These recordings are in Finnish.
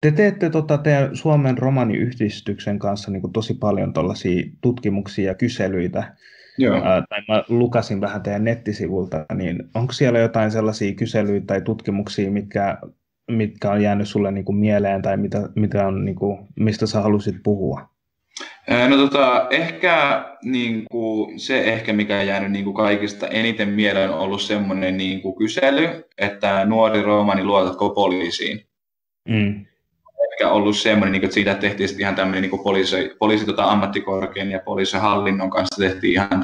Te teette teidän Suomen romaniyhdistyksen kanssa niin kuin tosi paljon tuollaisia tutkimuksia ja kyselyitä. Joo. Tai mä lukasin vähän teidän nettisivulta, niin onko siellä jotain sellaisia kyselyitä tai tutkimuksia, mitkä on jäänyt sulle niin kuin mieleen tai mitä on, niin kuin, mistä sä halusit puhua? No ehkä niin kuin, se ehkä mikä on jäänyt niin kuin kaikista eniten mieleen on ollut semmoinen niin kuin kysely, että nuori romani luotatko poliisiin? Mm. Ehkä ollut semmoinen, niin kuin, että siitä tehtiin sitten ihan tämmöinen niin kuin poliisi ammattikorkean ja poliisihallinnon kanssa tehtiin ihan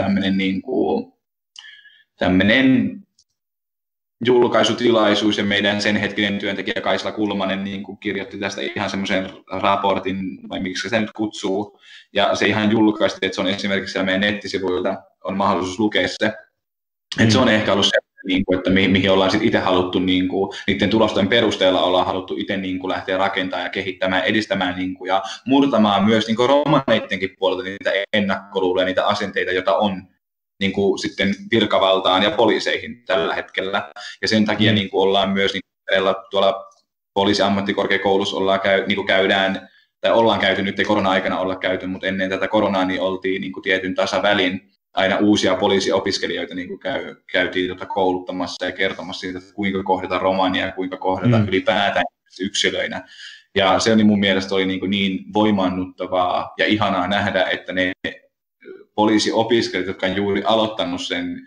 tämmöinen julkaisutilaisuus ja meidän sen hetkinen työntekijä Kaisla Kulmanen niin kuin kirjoitti tästä ihan semmoisen raportin, vai miksi se nyt kutsuu, ja se ihan julkaistiin, että se on esimerkiksi siellä meidän nettisivuilta, on mahdollisuus lukea se. Että se on ehkä ollut se, niin kuin, että mihin ollaan sit itse haluttu, niin kuin, niiden tulosten perusteella ollaan haluttu itse niin kuin, lähteä rakentamaan ja kehittämään, edistämään niin kuin, ja murtamaan myös niin kuin romaneittenkin puolelta niitä ennakkoluuloja, niitä asenteita, joita on niin kuin sitten virkavaltaan ja poliiseihin tällä hetkellä. Ja sen takia niin kuin ollaan myös niin tuolla poliisiammattikorkeakoulussa käydään, tai ollaan käyty, nyt ei korona-aikana olla käyty, mutta ennen tätä koronaa niin oltiin niin kuin tietyn tasavälin aina uusia poliisiopiskelijoita niin kuin käytiin kouluttamassa ja kertomassa siitä, että kuinka kohdata romania ja kuinka kohdata ylipäätään yksilöinä. Ja se oli mun mielestä oli niin voimaannuttavaa ja ihanaa nähdä, että ne poliisiopiskelijat, jotka on juuri aloittanut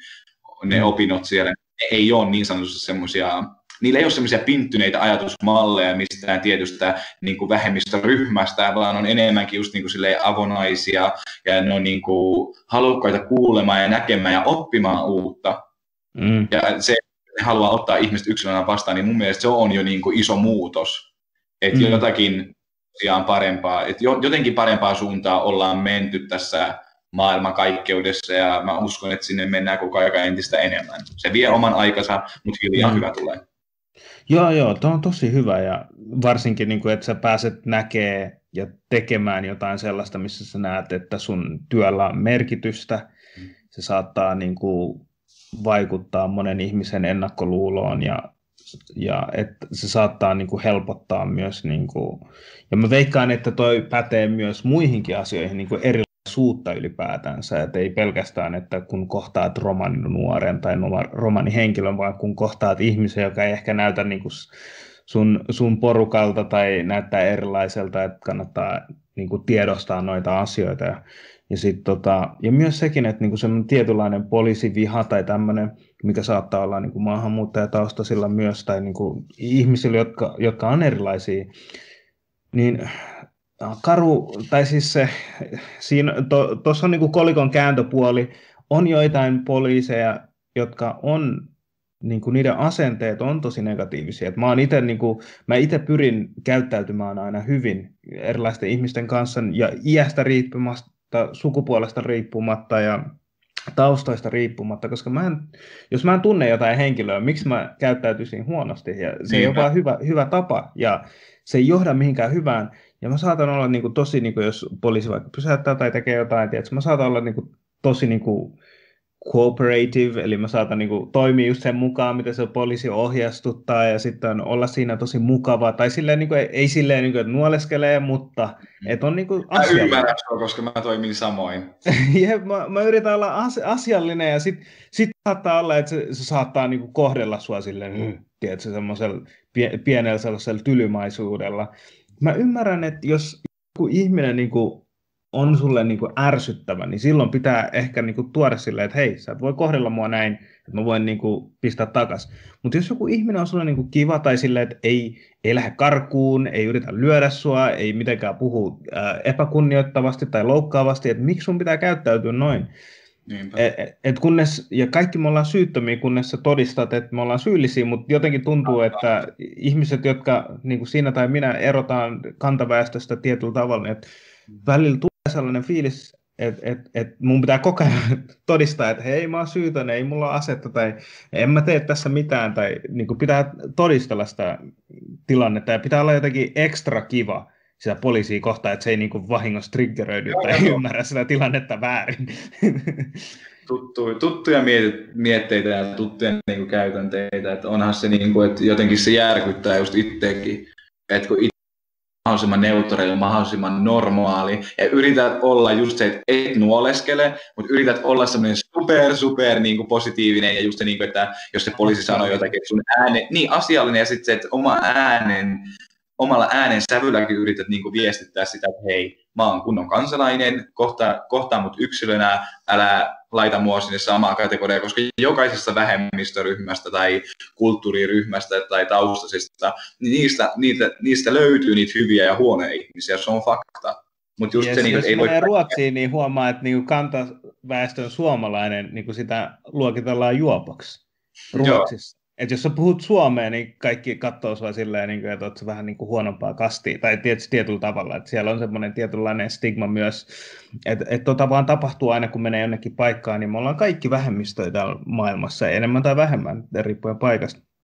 ne opinnot siellä, ne ei ole niin sanotusti semmoisia, niillä ei ole semmoisia pinttyneitä ajatusmalleja mistään tietystä niin kuin vähemmistöryhmästä, vaan on enemmänkin just niin kuin avonaisia ja ne on niin kuin halukkaita kuulemaan ja näkemään ja oppimaan uutta. Ja se, että ne haluaa ottaa ihmiset yksilönä vastaan, niin mun mielestä se on jo niin kuin iso muutos. Että jotakin parempaa, että jotenkin parempaa suuntaa ollaan menty tässä maailmankaikkeudessa, ja mä uskon, että sinne mennään koko ajan entistä enemmän. Se vie oman aikansa, mutta hiljaa hyvä tulee. Joo, tuo on tosi hyvä, ja varsinkin, niin kuin, että sä pääset näkemään ja tekemään jotain sellaista, missä sä näet, että sun työllä on merkitystä. Se saattaa niin kuin, vaikuttaa monen ihmisen ennakkoluuloon, ja että se saattaa niin kuin, helpottaa myös, niin kuin, ja mä veikkaan, että toi pätee myös muihinkin asioihin, niin kuin erilaisuutta ylipäätänsä, että ei pelkästään, että kun kohtaat romaninuoren tai romanihenkilön, vaan kun kohtaat ihmisen, joka ei ehkä näytä niin kuin sun porukalta tai näyttää erilaiselta, että kannattaa niin kuin tiedostaa noita asioita. Ja myös sekin, että niin kuin semmoinen tietynlainen poliisiviha tai tämmöinen, mikä saattaa olla niin kuin maahanmuuttajataustaisilla myös, tai niin kuin ihmisillä, jotka on erilaisia, niin tai siis tuossa on niin kuin kolikon kääntöpuoli, on joitain poliiseja, jotka on, niin kuin niiden asenteet on tosi negatiivisia. Et mä itse pyrin käyttäytymään aina hyvin erilaisten ihmisten kanssa ja iästä riippumatta, sukupuolesta riippumatta ja taustoista riippumatta, koska jos mä en tunne jotain henkilöä, miksi mä käyttäytyisin huonosti, ja se ei ole vaan hyvä tapa, ja se ei johda mihinkään hyvään, ja mä saatan olla niin kuin tosi, niin kuin jos poliisi vaikka pysäyttää tai tekee jotain, tiedätkö, mä saatan olla niin kuin tosi niin kuin cooperative, eli mä saatan niin kuin toimia just sen mukaan, mitä se poliisi ohjastuttaa, ja sitten olla siinä tosi mukava, tai silleen, niin kuin, ei silleen, niin kuin, että nuoleskelee, mutta että on niin kuin asiallinen. Mä ymmärrän, koska mä toimin samoin. mä yritän olla asiallinen, ja sit saattaa olla, että se saattaa niin kuin kohdella sua silleen, tiedätkö, semmoisella pienellä sellaisella tylymaisuudella. Mä ymmärrän, että jos joku ihminen niin kuin on sulle niin kuin ärsyttävä, niin silloin pitää ehkä niin kuin tuoda silleen, että hei, sä et voi kohdella mua näin, että mä voin niin kuin pistää takas. Mutta jos joku ihminen on sulle niin kuin kiva tai silleen, että ei lähde karkuun, ei yritä lyödä sua, ei mitenkään puhu epäkunnioittavasti tai loukkaavasti, että miksi sun pitää käyttäytyä noin? Ja kaikki me ollaan syyttömiä, kunnes sä todistat, että me ollaan syyllisiä, mutta jotenkin tuntuu, että ihmiset, jotka niin kuin sinä tai minä erotaan kantaväestöstä tietyllä tavalla, että välillä tulee sellainen fiilis, että mun pitää koko ajan todistaa, että hei, mä oon syytön, ei mulla ole asetta tai en mä tee tässä mitään, tai niin kuin pitää todistella sitä tilannetta ja pitää olla jotenkin ekstra kiva sitä poliisia kohtaan, että se ei niin kuin vahingossa triggeröidy tai ymmärrä sitä tilannetta väärin. Tuttuja mietteitä ja tuttuja niin kuin käytänteitä, että onhan se niin kuin, että jotenkin se järkyttää just itsekin, että kun mahdollisimman neutraali, mahdollisimman normaali, ja yrität olla just se, että et nuoleskele, mutta yrität olla semmoinen super niin kuin positiivinen, ja just se, niin kuin, että jos se poliisi sanoo jotakin, että sun ääne, niin asiallinen, ja sitten se, että omalla äänen sävylläkin yrität niin kuin viestittää sitä, että hei, mä oon kunnon kansalainen, kohtaa mut yksilönä, älä laita mua sinne samaa kategoriaa, koska jokaisessa vähemmistöryhmästä tai kulttuuriryhmästä tai taustaisesta, niin niistä löytyy niitä hyviä ja huonoja ihmisiä, se on fakta. Mut just se, jos ei menee Ruotsiin, niin huomaa, että niin kantaväestön suomalainen niin sitä luokitellaan juopoksi Ruotsissa. Että jos sä puhut suomea, niin kaikki katsoo sua silleen, että oot sä vähän niin kuin huonompaa kastia, tai tietysti tietyllä tavalla, että siellä on semmoinen tietynlainen stigma myös, että vaan tapahtuu aina, kun menee jonnekin paikkaan, niin me ollaan kaikki vähemmistöjä täällä maailmassa, enemmän tai vähemmän, riippuen paikasta.